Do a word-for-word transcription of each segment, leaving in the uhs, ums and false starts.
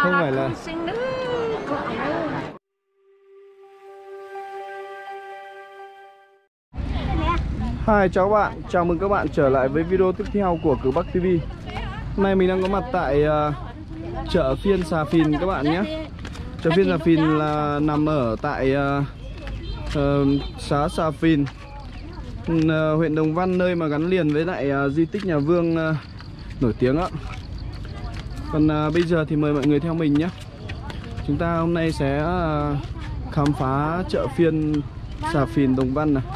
không phải là Hi chào các bạn, chào mừng các bạn trở lại với video tiếp theo của Cực Bắc ti vi. Hôm nay mình đang có mặt tại uh, chợ phiên Xà Phìn các bạn nhé. Chợ phiên Xà Phìn là nằm ở tại uh, uh, xã Xà Phìn, uh, huyện Đồng Văn, nơi mà gắn liền với lại uh, di tích nhà Vương uh, nổi tiếng á. Còn uh, bây giờ thì mời mọi người theo mình nhé. Chúng ta hôm nay sẽ uh, khám phá chợ phiên Xà Phìn Đồng Văn này.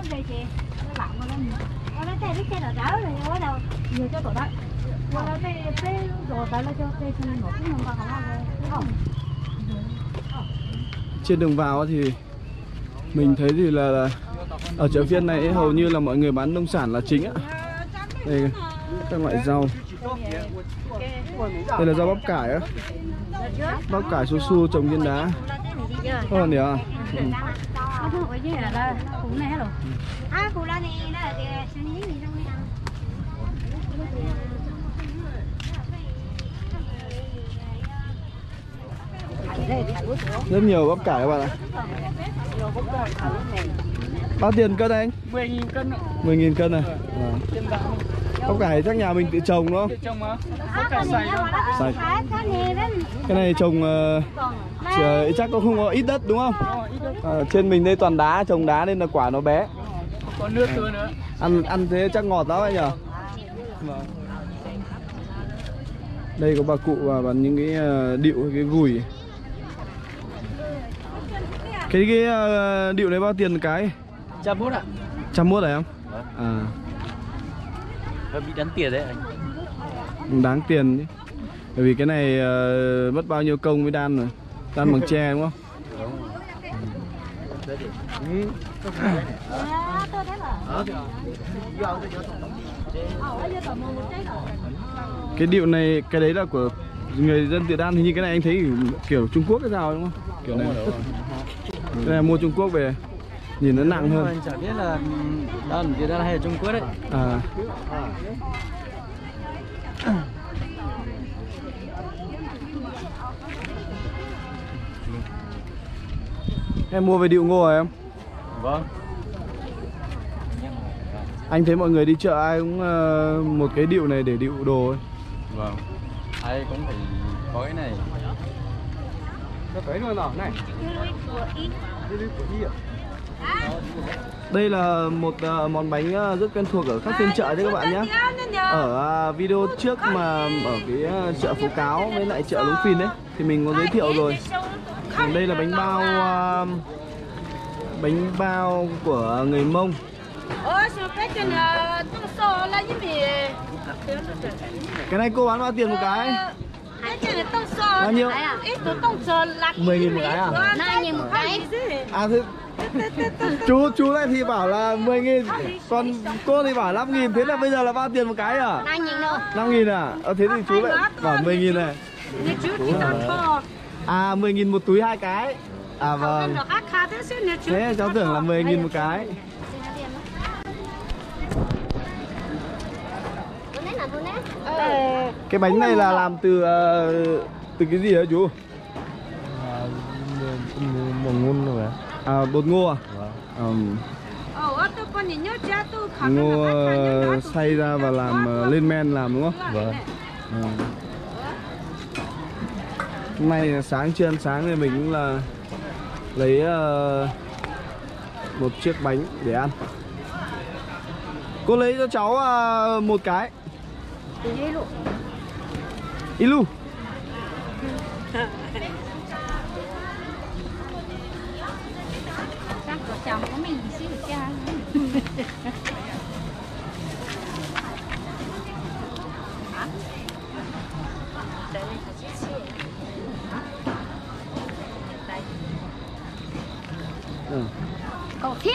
Trên đường vào thì mình thấy thì là, là ở chợ phiên này ấy, hầu như là mọi người bán nông sản là chính á. Đây các loại rau. Đây là rau bắp cải á. Bắp cải su su trồng trên đá. Không nhỉ? Ừ. Rất nhiều bắp cải các bạn ạ. Bao tiền cân anh? mười nghìn cân ạ. mười nghìn cân này. À. Bắp cải chắc nhà mình tự trồng đúng không? Tự trồng mà. Bắp cải sạch không? Sạch. Cái này trồng uh, chắc cũng không có ít đất đúng không? À, trên mình đây toàn đá, trồng đá nên là quả nó bé. Có nước tươi nữa. Ăn ăn thế chắc ngọt lắm anh nhỉ? Đây có bà cụ và bán những cái uh, điệu, cái gùi. Cái cái uh, điệu này bao tiền một cái? Trăm mốt ạ. Trăm mốt phải không? À. Hơi bị đáng tiền đấy anh. Đáng tiền chứ. Bởi vì cái này uh, mất bao nhiêu công với đan rồi. Đan bằng tre đúng không? Ừ. Cái điệu này, cái đấy là của người dân tự đan, hình như cái này anh thấy kiểu Trung Quốc hay sao đúng không? Kiểu này. Cái này mua Trung Quốc về, nhìn nó nặng hơn. Anh chả biết là đan tự đan hay là Trung Quốc đấy. À. Em mua về điệu ngô hả em? Vâng. Anh thấy mọi người đi chợ ai cũng uh, một cái điệu này để điệu đồ ấy. Vâng. Ai cũng phải có cái này. Đây là một uh, món bánh uh, rất quen thuộc ở các phiên chợ đấy các bạn nhé. Ở uh, video trước mà ở cái uh, chợ Phố Cáo với lại chợ Lũng Phìn đấy thì mình có giới thiệu rồi. Đây là bánh bao uh, bánh bao của người Mông. Cái này cô bán bao tiền một cái? Bao nhiêu? mười nghìn một cái à? năm nghìn một cái. À thế chú chú này thì bảo là mười nghìn, còn cô thì bảo năm nghìn, thế là bây giờ là bao tiền một cái à? năm nghìn đâu. năm nghìn à? Ờ thế thì chú lại bảo mười nghìn này. À mười nghìn một túi hai cái. À vâng. Thế cháu tưởng là mười nghìn một cái. Cái bánh này là làm từ uh, từ cái gì hả chú? Bột ngô rồi. À bột ngô à? Vâng. Um, ngô uh, xay ra và làm uh, lên men làm đúng không? Vâng. À. Hôm nay sáng chưa ăn sáng thì mình cũng là lấy uh, một chiếc bánh để ăn. Cô lấy cho cháu uh, một cái. Ilu. Chồng của mình xíu được cha. Ừ. Cậu thiêu.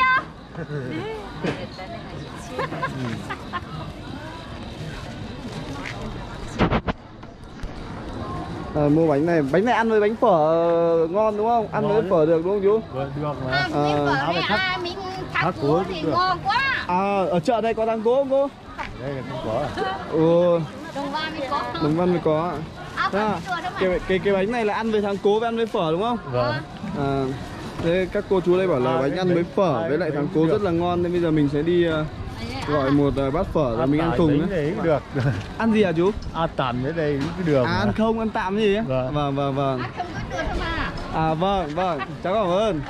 À, mua bánh này, bánh này ăn với bánh phở ngon đúng không? Ăn với phở được đúng không chú? Vâng, được mà. À, miếng phở này à, miếng thắng cố thì ngon quá. À, ở chợ đây có thắng cố không cô? Đây là không có à? Ừ. Đồng Văn mới có. Đồng Văn mới có. À, À, cái, cái cái bánh này là ăn với thắng cố với ăn với phở đúng không? Vâng. À, thế các cô chú đây bảo là bánh ăn với phở với lại thắng cố rất là ngon, nên bây giờ mình sẽ đi uh, gọi một uh, bát phở rồi mình ăn cùng nữa. Được. Ăn gì à chú? Ăn tạm ở đây cái đường. À, ăn không, ăn tạm gì ấy? Vâng. Vâng, vâng, vâng. À, vâng, vâng, cháu cảm ơn.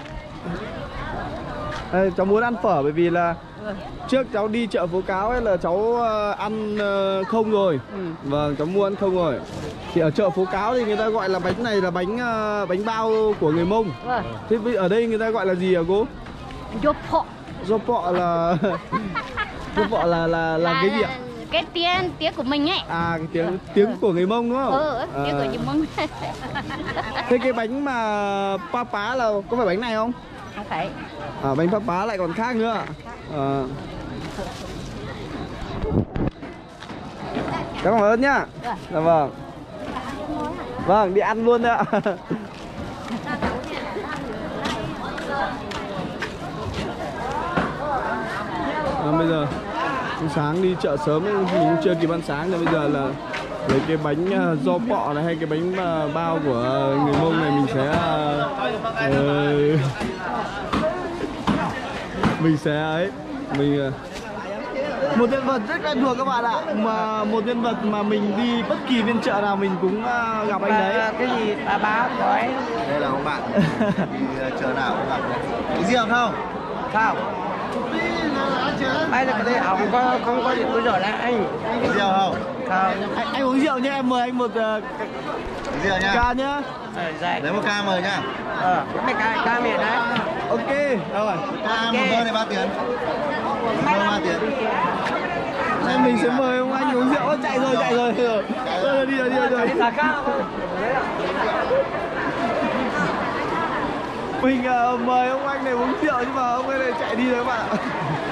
Đây, cháu muốn ăn phở bởi vì là trước cháu đi chợ Phố Cáo ấy là cháu uh, ăn uh, không rồi. Ừ. Vâng, cháu mua ăn không rồi. Thì ở chợ Phố Cáo thì người ta gọi là bánh này là bánh uh, bánh bao của người Mông. Vâng. Thế ở đây người ta gọi là gì hả cô? Dô phọ. Dô phọ là dô phọ là là là cái gì ạ? Cái tiếng tiếng của mình ấy. À, cái tiếng tiếng ừ. của người Mông đúng không? Ừ, tiếng à. của người Mông. Thế cái bánh mà pa pá là có phải bánh này không? Không phải. À, bánh pa pá lại còn khác nữa. À. Cảm ơn nhá. Dạ vâng. Vâng, đi ăn luôn đấy ạ. À, bây giờ sáng đi chợ sớm ấy, mình cũng chưa kịp ăn sáng, nên bây giờ là lấy cái bánh uh, giò pọ này hay cái bánh uh, bao của người Mông này mình sẽ uh, uh, mình sẽ ấy mình uh, một nhân vật rất quen thuộc các bạn ạ, mà một nhân vật mà mình đi bất kỳ phiên chợ nào mình cũng uh, gặp anh đấy. Cái gì bà báo rồi đây là ông bạn đi chợ nào cũng gặp cái gì không không bây giờ cái đây ông có không có gì bây giờ là anh rượu không không anh, anh uống rượu nhé, em mời anh một uh, rượu nhá ca nhá. Lấy một ca mời nhá. Ờ, cái ca ca miệng đấy. Ok, rồi. Ca một mơ này ba tiền. Mơ ba tiền. Nên mình sẽ mời ông anh uống rượu. Chạy rồi, chạy rồi. Rồi, rồi đi rồi, đi rồi. Rồi. Mình uh, mời ông anh này uống rượu nhưng mà ông ấy này chạy đi rồi các bạn ạ.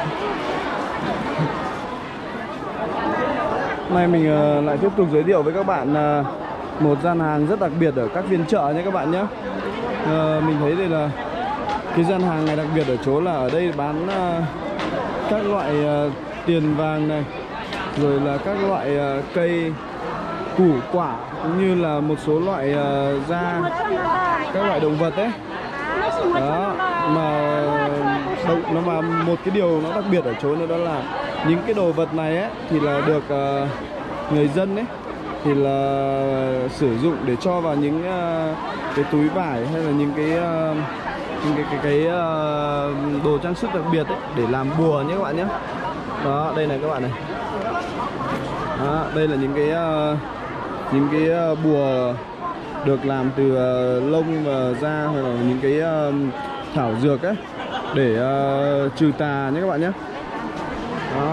Nay mình uh, lại tiếp tục giới thiệu với các bạn uh, một gian hàng rất đặc biệt ở các phiên chợ nhé các bạn nhé. Uh, mình thấy đây là cái gian hàng này đặc biệt ở chỗ là ở đây bán uh, các loại uh, tiền vàng này, rồi là các loại uh, cây củ quả, cũng như là một số loại uh, da các loại động vật đấy. Đó, mà động, nó mà một cái điều nó đặc biệt ở chỗ nữa đó là những cái đồ vật này ấy thì là được uh, người dân ấy thì là sử dụng để cho vào những uh, cái túi vải hay là những cái uh, những cái cái, cái uh, đồ trang sức đặc biệt ấy, để làm bùa nhé các bạn nhé. Đó, đây này các bạn này. Đó, đây là những cái uh, những cái uh, bùa được làm từ uh, lông và da hay là những cái uh, thảo dược ấy để uh, trừ tà nhé các bạn nhé. Đó.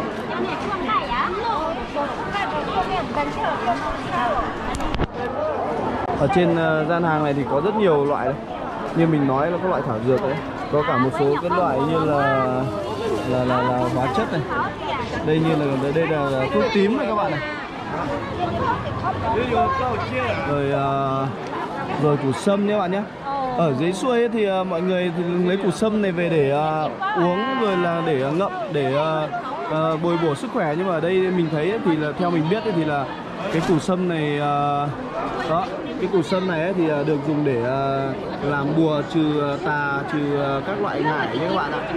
Ở trên uh, gian hàng này thì có rất nhiều loại đấy. Như mình nói là các loại thảo dược đấy, có cả một số cái loại như là là là, là hóa chất này. Đây như là đây là, là thuốc tím này các bạn này. Rồi uh, rồi củ sâm nhé các bạn nhé. Ở dưới xuôi ấy thì uh, mọi người thì lấy củ sâm này về để uh, uống, rồi là để uh, ngậm để uh, uh, bồi bổ sức khỏe. Nhưng mà ở đây mình thấy ấy, thì là theo mình biết ấy, thì là cái củ sâm này uh, đó, cái củ sâm này ấy, thì uh, được dùng để uh, làm bùa trừ uh, tà, trừ uh, các loại ngải nhé các bạn ạ.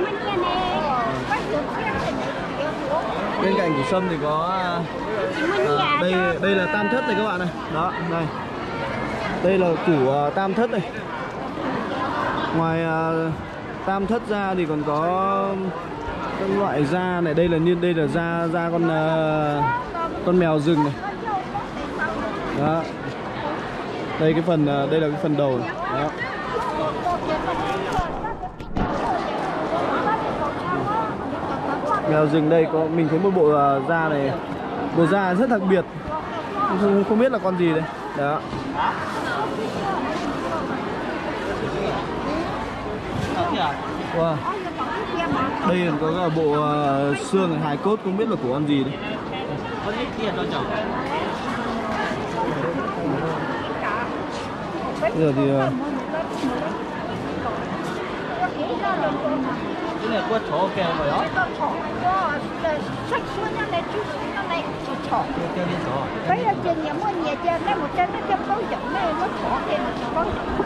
Bên cạnh củ sâm thì có uh, à, đây đây là tam thất này các bạn này. Đó, đây. Đây là củ uh, tam thất này. Ngoài uh, tam thất ra thì còn có các loại da này, đây là như đây là da da con uh, con mèo rừng này. Đó. Đây cái phần uh, đây là cái phần đầu này. Đó. Mèo rừng đây có mình thấy một bộ uh, da này, bộ da rất đặc biệt, không, không biết là con gì đây. Đó. Wow. Đây có cả bộ uh, xương này, hài cốt không biết là của con gì đây. Bây giờ thì uh, cái này quất chó kèo rồi đó. Sách xuống nó này, chú xuống nó này, chú chó. Kêu đi chó. Bây giờ trên nhà mua nhà trên đây một chân nó chấm bao giống này nó chó thì nó bao.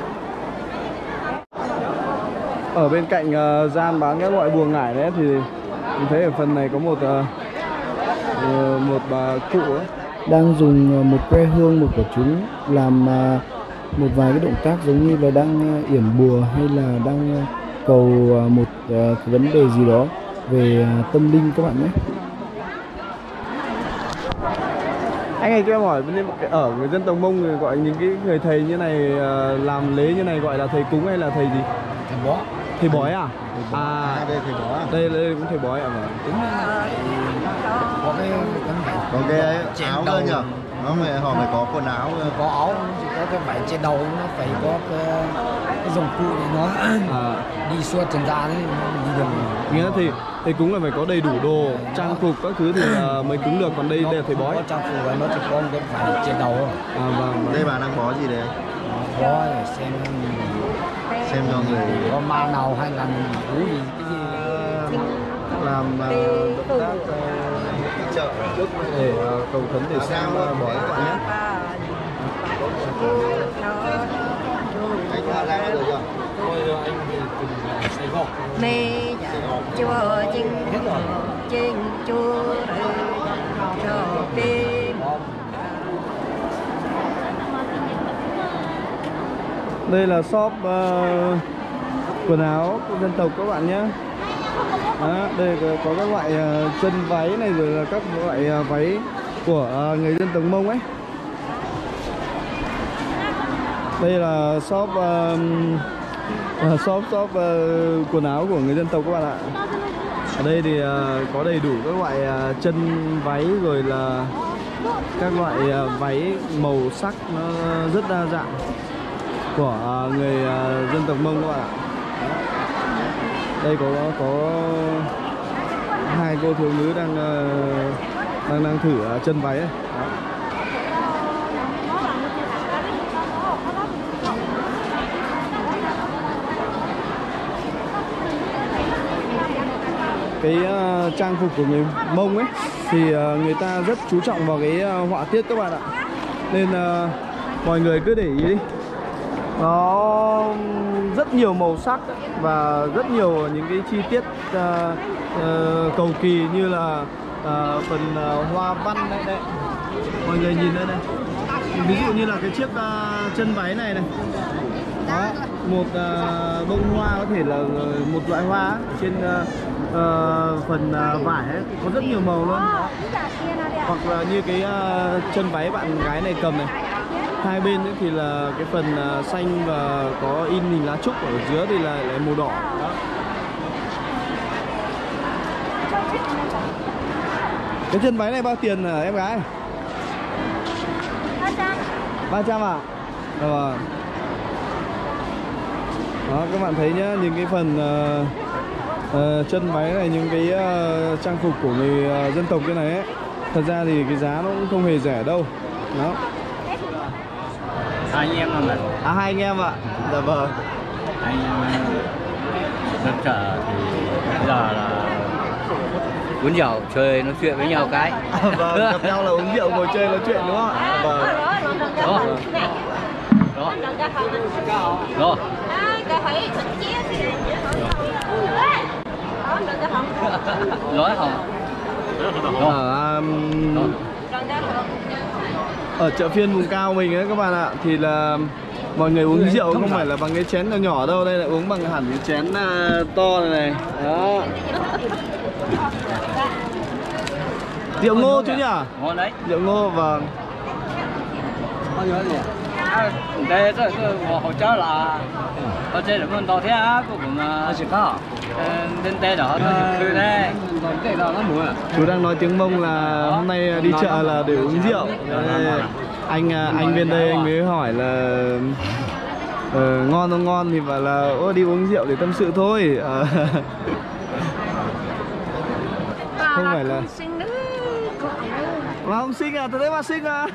Ở bên cạnh uh, gian bán các loại bùa ngải đấy thì mình thấy ở phần này có một uh, uh, một bà cụ ấy đang dùng uh, một que hương, một quả trứng làm uh, một vài cái động tác giống như là đang uh, yểm bùa hay là đang uh, cầu uh, một uh, cái vấn đề gì đó về uh, tâm linh các bạn nhé. Anh ơi cho em hỏi, ở người dân tộc Mông người gọi những cái người thầy như này uh, làm lễ như này gọi là thầy cúng hay là thầy gì? Thầy bói. Thầy bói à? À, à đây thầy bói. Đây đây cũng thầy bói à mà. Đúng rồi. Có cái có cái áo cơ nhở? Nó phải họ phải có quần áo, có áo, có cái vải trên đầu, nó phải có cái, cái dụng cụ để nó à. Đi suốt trần gian ấy, mình đi được. Nghĩa là thì thầy cúng là phải có đầy đủ đồ, trang phục các thứ thì uh, mới cúng được, còn đây đây là thầy bói. Có trang phục là nó chỉ có cái vải trên đầu. À vâng. Đây bà đang bó gì đấy? Bó để xem xem cho người có ma nào hay là cú gì cái gì làm uh, động tác uh, chợ trước để uh, cầu khấn để xem uh, bói các bạn nhé. Anh ra đây được chưa? Thôi anh về cùng Sài Gòn. Mê chùa trên trên chùa cho đêm. Đây là shop uh, quần áo của dân tộc các bạn nhé. Đó, đây có các loại uh, chân váy này rồi là các loại uh, váy của uh, người dân tộc Mông ấy. Đây là shop uh, uh, shop shop uh, quần áo của người dân tộc các bạn ạ. Ở đây thì uh, có đầy đủ các loại uh, chân váy rồi là các loại uh, váy màu sắc nó rất đa dạng của uh, người uh, dân tộc Mông các bạn ạ. Đây có có hai cô thiếu nữ đang uh, đang đang thử uh, chân váy ấy. Đó. Cái uh, trang phục của người Mông ấy thì uh, người ta rất chú trọng vào cái uh, họa tiết các bạn ạ. Nên uh, mọi người cứ để ý đi. Nó rất nhiều màu sắc và rất nhiều những cái chi tiết uh, uh, cầu kỳ như là uh, phần uh, hoa văn đấy đấy. Mọi người nhìn đây này. Ví dụ như là cái chiếc uh, chân váy này này. Đó, một uh, bông hoa có thể là một loại hoa trên uh, uh, phần uh, vải ấy, có rất nhiều màu luôn. Hoặc là như cái uh, chân váy bạn gái này cầm này, hai bên ấy thì là cái phần uh, xanh và có in hình lá trúc, ở dưới thì là lại màu đỏ. Đó. Cái chân váy này bao tiền hả em gái? ba trăm à? Rồi. Đó, các bạn thấy nhá, những cái phần uh, uh, chân váy này, những cái uh, trang phục của người uh, dân tộc cái này ấy, thật ra thì cái giá nó cũng không hề rẻ đâu. Đó. Hai anh em mà mình. À hai anh em ạ. Dạ vâng. Anh dân chợ thì bây giờ là uống rượu chơi nói chuyện với nhau cái. À, vâng, gặp nhau là uống rượu ngồi chơi nói chuyện đúng không ạ? Vâng. Đó. Đó. Đó. Nói không? Ở, um, ở chợ phiên vùng cao mình ấy các bạn ạ, thì là mọi người uống rượu không phải là bằng cái chén nhỏ nhỏ đâu, đây là uống bằng hẳn cái chén uh, to này này. Đó. Rượu ngô chứ nhỉ? Ngon đấy. Rượu ngô, vâng. Bao nhiêu gì? Đây cái hỗ trợ là ở trên là mình tàu thế á, cũng là chỉ có bên tây đó nó từ đây. Chú đang nói tiếng Mông là hôm nay đi chợ là để uống rượu. Đây, anh anh bên đây anh mới hỏi là uh, ngon không ngon thì bảo là ô đi uống rượu để tâm sự thôi. Uh, không phải là mà không xinh à, tôi thấy bà xinh à.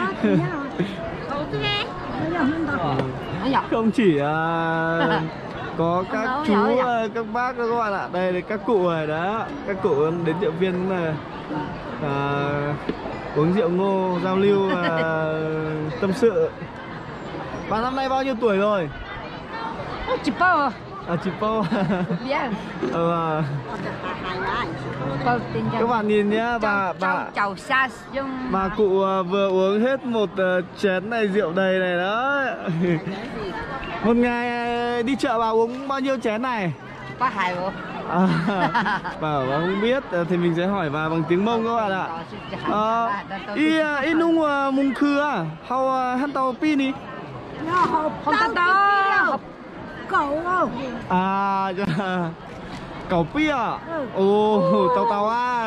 Không chỉ uh, có các chú, các bác các bạn ạ. Đây là các cụ này đó, các cụ đến chợ phiên là à, uống rượu ngô, giao lưu và tâm sự. Bà năm nay bao nhiêu tuổi rồi? Chị bao À, chị Po. ờ. Các bạn nhìn nhá, bà bà bà cụ vừa uống hết một chén này rượu đầy này đó. Một ngày đi chợ bà uống bao nhiêu chén này? Có hai bộ. À, bà bảo bà không biết thì mình sẽ hỏi bà bằng tiếng Mông các bạn ạ. À, y y nung mùng khưa, hao han tàu pin đi. Không tao cậu không? À, cậu pia. Ồ, tàu tàu à.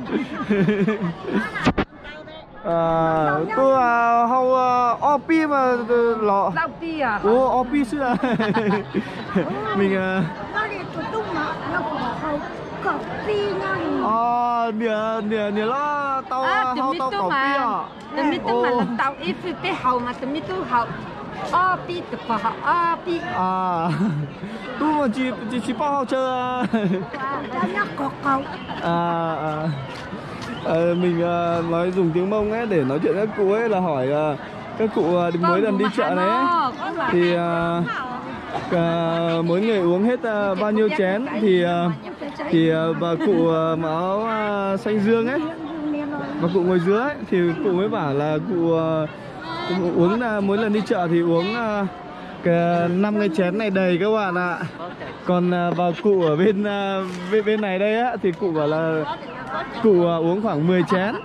À, tôi hầu opi mà lọ. Opi à? Ồ, opi xưa. Mình cậu pi nha. À, nè nè nè lo tàu hầu tàu cậu pia. Từ mi tu mà là tàu ít phải hầu mà từ mi tu hầu. Opi từ phở opi. À, tôi mà chỉ chỉ chỉ bao hầu chơi. Nó có cậu. À, à. À, mình uh, nói dùng tiếng Mông ấy để nói chuyện với các cụ ấy là hỏi uh, các cụ uh, mỗi lần đi chợ này ấy, thì uh, cả, mỗi người uống hết uh, bao nhiêu chén thì uh, thì uh, bà cụ uh, mặc áo uh, xanh dương ấy, bà cụ ngồi dưới ấy, thì cụ mới bảo là cụ uh, uống uh, mỗi lần đi chợ thì uống uh, cái năm cái chén này đầy các bạn ạ. Còn uh, bà cụ ở bên uh, bên, bên này đây á thì cụ bảo là cụ uh, uống khoảng mười chén.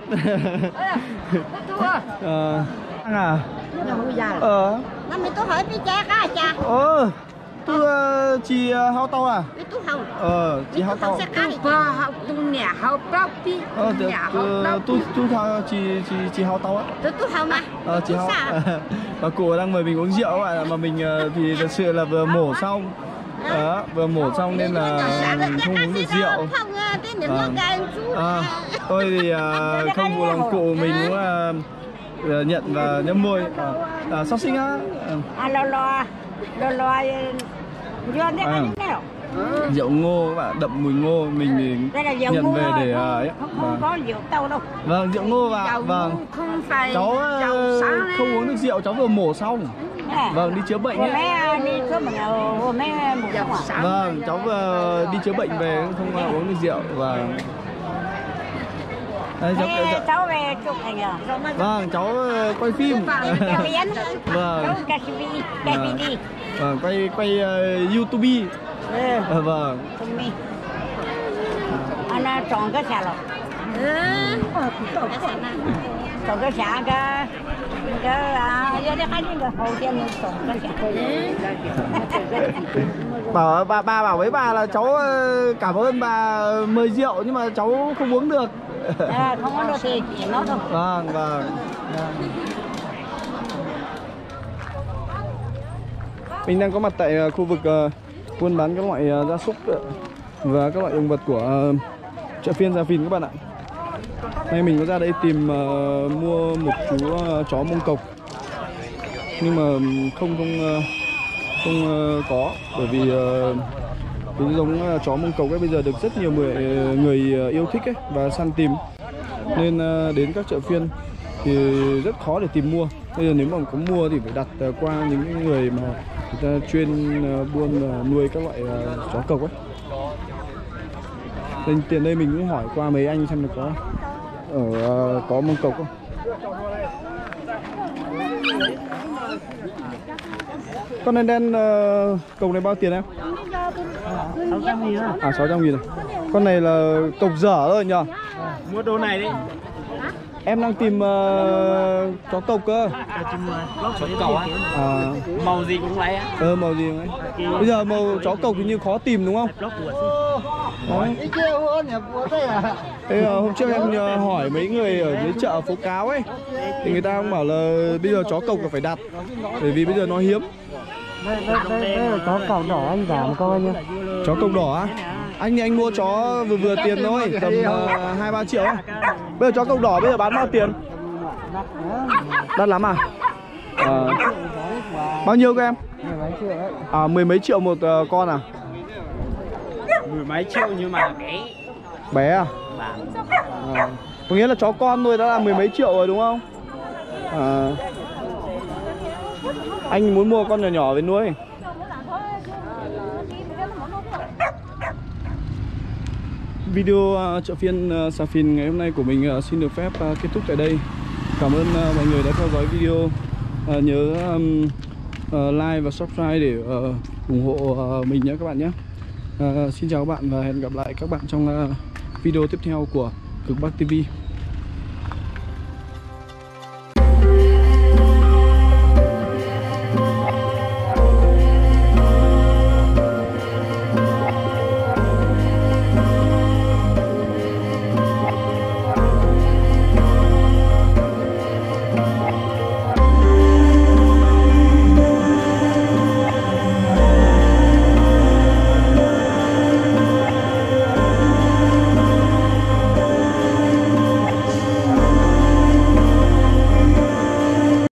Ờ. À. Ờ. Năm mình tôi hỏi đi cha cả cha. Ờ. Tôi uh, chị uh, hao tàu à? Đi tôi hầu. Ờ, chị hao tàu. Tôi hầu tôi nè hầu bao pi. Ờ, tôi tôi thao chị chị chị hao tàu á. Tôi tôi hầu mà. Ờ, chị hao. Bà cụ đang mời mình uống rượu các bạn ạ, mà mình uh, thì thật sự là vừa mổ xong. Đó, vừa mổ xong nên là không uống được rượu. À, à, tôi thì uh, không phụ lòng cụ, mình cũng uh, nhận và nhấp môi. À, à, sau sinh á. À, lo lo lo lo vô đây à, nào. Rượu ngô các bạn, đậm mùi ngô, mình thì nhận về để uh, ấy. Không có rượu tàu đâu. Vâng, rượu ngô và vâng. Không phải cháu uh, không uống được rượu, cháu vừa mổ xong. Vâng, đi chữa bệnh nhé. Vâng, cháu vừa đi chữa bệnh về không uống được rượu. Vâng. Đây, cháu, cháu... cháu về chụp ảnh à? Vâng, cháu quay phim. Vâng. Vâng, quay quay uh, YouTube. À, vâng. Anh chọn cái xà lọc. Chọn cái xà cái bảo bà bà bảo với bà là cháu cảm ơn bà mời rượu nhưng mà cháu không uống được. À, không uống được thì chỉ nó thôi. Vâng vâng. Mình đang có mặt tại khu vực uh, buôn bán các loại uh, gia súc và các loại động vật của uh, chợ phiên Gia Phìn các bạn ạ. Nay mình có ra đây tìm uh, mua một chú uh, chó Mông Cộc, nhưng mà không không uh, không uh, có, bởi vì uh, cái giống uh, chó Mông Cộc ấy bây giờ được rất nhiều người người uh, yêu thích ấy và săn tìm, nên uh, đến các chợ phiên thì rất khó để tìm mua. Bây giờ nếu mà có mua thì phải đặt uh, qua những người mà người ta chuyên uh, buôn uh, nuôi các loại uh, chó cộc ấy. Nên tiền đây mình cũng hỏi qua mấy anh xem được có ở uh, có Mông Cộc không. Con đen đen uh, cộc này bao tiền em? sáu trăm nghìn. À sáu trăm nghìn này. Con này là cộc dở rồi nhờ. Mua đồ này đi. Em đang tìm uh, chó cộc cơ. Chó cộc á? À. Màu gì cũng lấy á. Ờ màu gì cũng lấy. Bây giờ màu chó cộc thì như khó tìm đúng không? Đấy. Thế uh, hôm trước em uh, hỏi mấy người ở dưới chợ phố Cáo ấy, thì người ta cũng bảo là bây giờ chó cộc là phải đặt, bởi vì bây giờ nó hiếm. Đây, đây, đây, đây là chó cộc đỏ anh giảm coi nhá. Chó cộc đỏ á? Anh thì anh mua chó vừa vừa tiền thôi, tầm hai uh, ba triệu ấy. Bây giờ chó cộc đỏ bây giờ bán bao tiền? Đắt lắm à? À. Bao nhiêu các em? Mười mấy triệu đấy. À, mười mấy triệu một uh, con à? Mười mấy triệu nhưng mà bé. Bé à? À, có nghĩa là chó con thôi đã là mười mấy triệu rồi đúng không? À, anh muốn mua con nhỏ nhỏ về nuôi. Video uh, chợ phiên uh, Xà Phìn ngày hôm nay của mình uh, xin được phép uh, kết thúc tại đây. Cảm ơn uh, mọi người đã theo dõi video. uh, Nhớ um, uh, like và subscribe để uh, ủng hộ uh, mình nhé các bạn nhé. uh, Xin chào các bạn và hẹn gặp lại các bạn trong uh, video tiếp theo của Cực Bắc ti vi.